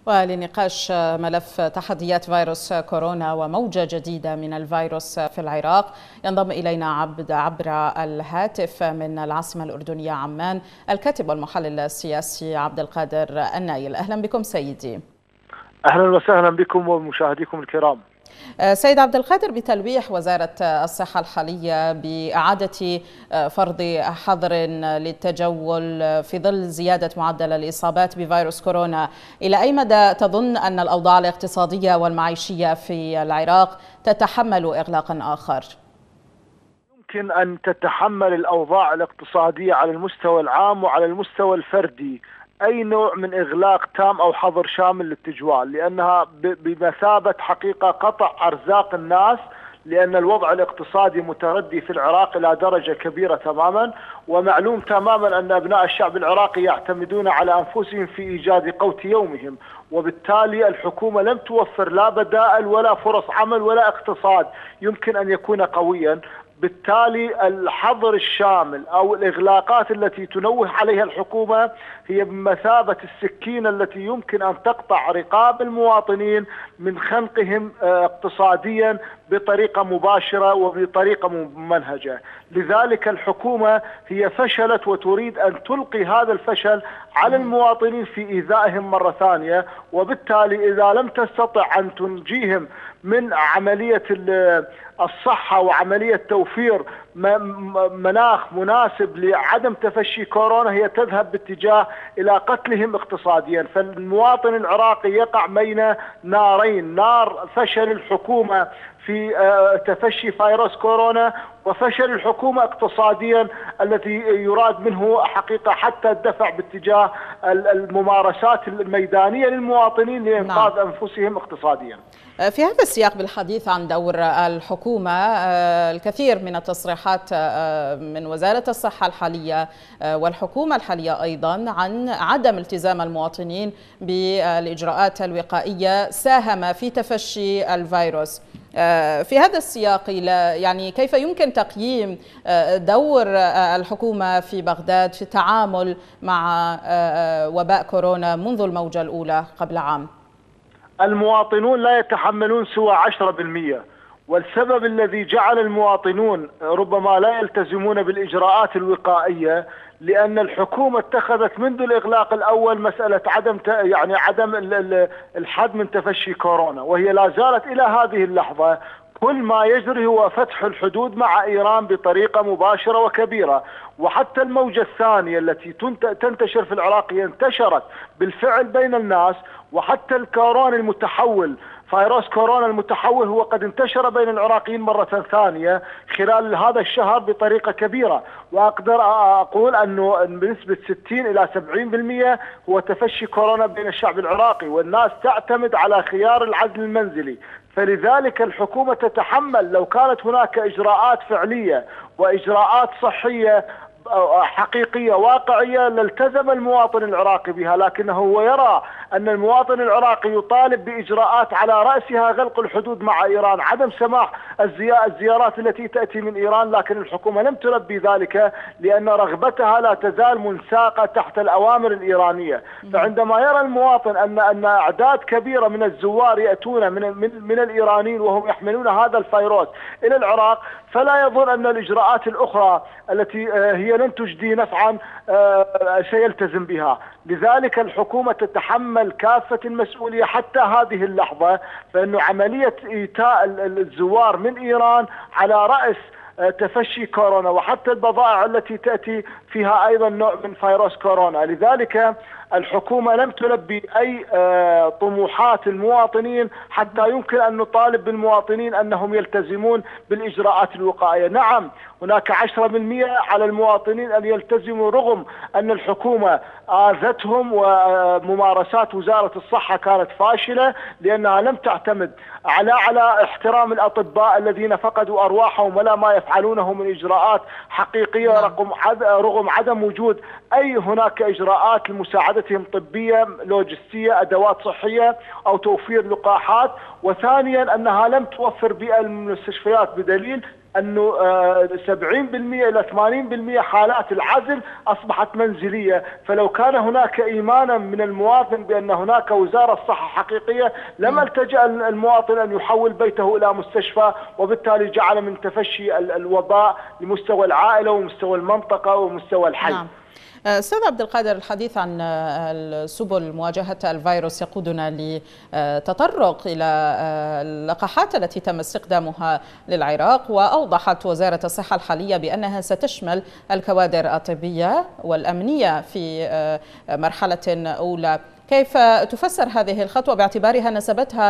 ولنقاش ملف تحديات فيروس كورونا وموجة جديدة من الفيروس في العراق ينضم إلينا عبر الهاتف من العاصمة الأردنية عمان الكاتب والمحلل السياسي عبد القادر النايل. أهلا بكم سيدي. أهلا وسهلا بكم ومشاهديكم الكرام. سيد عبد القادر، بتلويح وزارة الصحة الحالية بإعادة فرض حظر للتجول في ظل زيادة معدل الإصابات بفيروس كورونا، إلى أي مدى تظن أن الأوضاع الاقتصادية والمعيشية في العراق تتحمل إغلاقا آخر؟ يمكن أن تتحمل الأوضاع الاقتصادية على المستوى العام وعلى المستوى الفردي أي نوع من إغلاق تام أو حظر شامل للتجوال، لأنها بمثابة حقيقة قطع أرزاق الناس، لأن الوضع الاقتصادي متردي في العراق إلى درجة كبيرة تماما، ومعلوم تماما أن أبناء الشعب العراقي يعتمدون على أنفسهم في إيجاد قوت يومهم، وبالتالي الحكومة لم توفر لا بدائل ولا فرص عمل ولا اقتصاد يمكن أن يكون قويا. بالتالي الحظر الشامل أو الإغلاقات التي تنوه عليها الحكومة هي بمثابة السكينة التي يمكن أن تقطع رقاب المواطنين من خنقهم اقتصاديا بطريقة مباشرة وبطريقة ممنهجة. لذلك الحكومة هي فشلت وتريد أن تلقي هذا الفشل على المواطنين في إيذائهم مرة ثانية، وبالتالي إذا لم تستطع أن تنجيهم من عملية الصحة وعملية توفير مناخ مناسب لعدم تفشي كورونا، هي تذهب باتجاه إلى قتلهم اقتصاديا. فالمواطن العراقي يقع بين نارين: نار فشل الحكومة في تفشي فيروس كورونا، وفشل الحكومة اقتصاديا التي يراد منه حقيقة حتى الدفع باتجاه الممارسات الميدانية للمواطنين لإنقاذ أنفسهم اقتصاديا. في هذا السياق بالحديث عن دور الحكومة، الكثير من التصريحات من وزارة الصحة الحالية والحكومة الحالية أيضا عن عدم التزام المواطنين بالإجراءات الوقائية ساهم في تفشي الفيروس. في هذا السياق يعني كيف يمكن تقييم دور الحكومة في بغداد في التعامل مع وباء كورونا منذ الموجة الأولى قبل عام؟ المواطنون لا يتحملون سوى 10%، والسبب الذي جعل المواطنون ربما لا يلتزمون بالإجراءات الوقائية لأن الحكومة اتخذت منذ الإغلاق الأول مسألة عدم الحد من تفشي كورونا، وهي لا زالت إلى هذه اللحظة كل ما يجري هو فتح الحدود مع إيران بطريقة مباشرة وكبيرة. وحتى الموجة الثانية التي تنتشر في العراق انتشرت بالفعل بين الناس، وحتى الكورونا المتحول فيروس كورونا المتحول هو قد انتشر بين العراقيين مرة ثانية خلال هذا الشهر بطريقة كبيرة، وأقدر أقول أنه بنسبة 60 إلى 70% هو تفشي كورونا بين الشعب العراقي، والناس تعتمد على خيار العزل المنزلي. فلذلك الحكومة تتحمل، لو كانت هناك إجراءات فعلية وإجراءات صحية حقيقية واقعية لالتزم المواطن العراقي بها، لكنه هو يرى أن المواطن العراقي يطالب بإجراءات على رأسها غلق الحدود مع إيران، عدم سماح الزيارات التي تأتي من إيران، لكن الحكومة لم تلبي ذلك لأن رغبتها لا تزال منساقة تحت الأوامر الإيرانية. فعندما يرى المواطن أن أعداد كبيرة من الزوار يأتون من الإيرانيين وهم يحملون هذا الفيروس إلى العراق، فلا يظن أن الإجراءات الأخرى التي هي لن تجدي نفعا سيلتزم بها. لذلك الحكومة تتحمل كافة المسؤولية حتى هذه اللحظة، فإنه عملية إيتاء الزوار من إيران على رأس تفشي كورونا، وحتى البضائع التي تأتي فيها أيضا نوع من فيروس كورونا. لذلك الحكومة لم تلبي أي طموحات المواطنين حتى يمكن أن نطالب بالمواطنين أنهم يلتزمون بالإجراءات الوقائية. نعم، هناك 10% على المواطنين أن يلتزموا رغم أن الحكومة آذتهم، وممارسات وزارة الصحة كانت فاشلة لأنها لم تعتمد على احترام الأطباء الذين فقدوا أرواحهم ولا ما يفعلونه من إجراءات حقيقية رغم عدم وجود أي هناك إجراءات لمساعدتهم طبية لوجستية، أدوات صحية أو توفير لقاحات. وثانيا أنها لم توفر بيئة للمستشفيات بدليل أنه 70% إلى 80% حالات العزل أصبحت منزلية. فلو كان هناك إيمانا من المواطن بأن هناك وزارة صحة حقيقية لما التجأ المواطن أن يحول بيته إلى مستشفى، وبالتالي جعل من تفشي الوباء لمستوى العائلة ومستوى المنطقة ومستوى الحي. نعم. أستاذ عبد القادر، الحديث عن سبل مواجهة الفيروس يقودنا لتطرق إلى اللقاحات التي تم استخدامها للعراق، وأوضحت وزارة الصحة الحالية بأنها ستشمل الكوادر الطبية والأمنية في مرحلة أولى. كيف تفسر هذه الخطوة باعتبارها نسبتها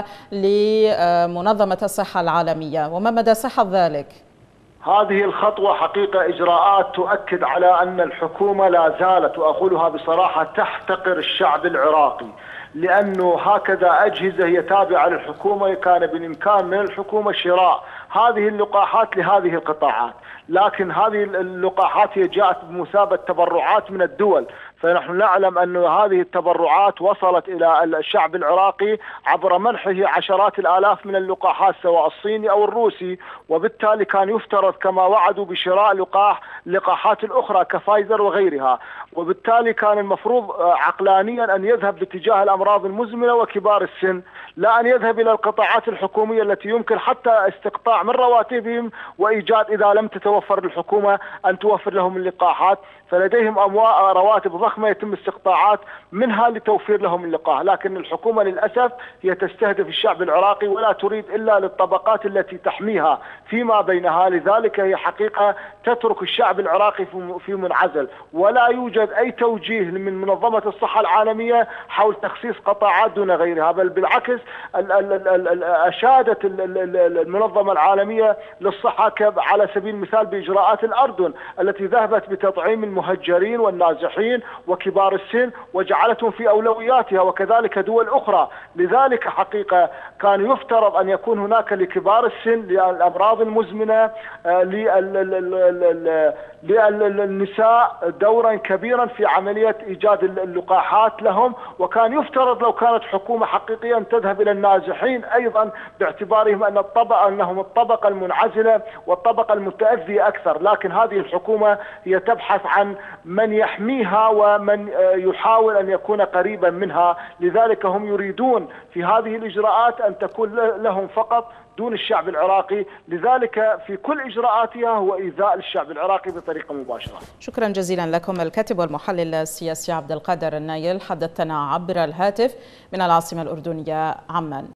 لمنظمة الصحة العالمية، وما مدى صحة ذلك؟ هذه الخطوة حقيقة إجراءات تؤكد على أن الحكومة لا زالت، وأقولها بصراحة، تحتقر الشعب العراقي، لأنه هكذا أجهزة هي تابعة للحكومة كان بالإمكان من الحكومة شراء هذه اللقاحات لهذه القطاعات، لكن هذه اللقاحات هي جاءت بمثابة تبرعات من الدول. فنحن نعلم أن هذه التبرعات وصلت إلى الشعب العراقي عبر منحه عشرات الآلاف من اللقاحات سواء الصيني أو الروسي، وبالتالي كان يفترض كما وعدوا بشراء اللقاحات الأخرى كفايزر وغيرها، وبالتالي كان المفروض عقلانيا أن يذهب باتجاه الأمراض المزمنة وكبار السن، لا أن يذهب إلى القطاعات الحكومية التي يمكن حتى استقطاع من رواتبهم وإيجاد إذا لم تتوفر الحكومة أن توفر لهم اللقاحات، فلديهم رواتب ضخمة يتم استقطاعات منها لتوفير لهم اللقاح. لكن الحكومة للأسف هي تستهدف الشعب العراقي ولا تريد إلا للطبقات التي تحميها فيما بينها، لذلك هي حقيقة تترك الشعب العراقي في منعزل، ولا يوجد أي توجيه من منظمة الصحة العالمية حول تخصيص قطاعات دون غيرها، بل بالعكس أشادت المنظمة العالمية للصحة على سبيل المثال بإجراءات الأردن التي ذهبت بتطعيم المهجرين والنازحين وكبار السن وجعلتهم في أولوياتها، وكذلك دول أخرى. لذلك حقيقة كان يفترض أن يكون هناك لكبار السن، للأمراض المزمنة، للنساء دورا كبيرا في عملية إيجاد اللقاحات لهم، وكان يفترض لو كانت حكومة حقيقية أن تذهب إلى النازحين أيضا باعتبارهم أنهم الطبقة المنعزلة والطبقة المتأذية أكثر، لكن هذه الحكومة هي تبحث عن من يحميها ومن يحاول أن يكون قريبا منها. لذلك هم يريدون في هذه الإجراءات أن تكون لهم فقط دون الشعب العراقي، لذلك في كل إجراءاتها هو إيذاء الشعب العراقي بطريقة مباشرة. شكرا جزيلا لكم الكاتب والمحلل السياسي عبد القادر النايل، حدثنا عبر الهاتف من العاصمة الأردنية عمان.